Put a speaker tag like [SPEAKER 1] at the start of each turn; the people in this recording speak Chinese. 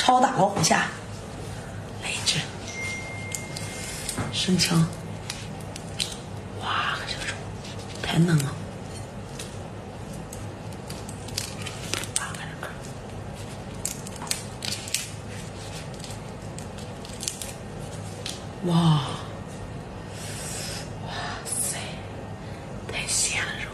[SPEAKER 1] 超大老虎虾，来一只。生薑，哇，这个肉太嫩了。哇，哇塞，太鲜了肉。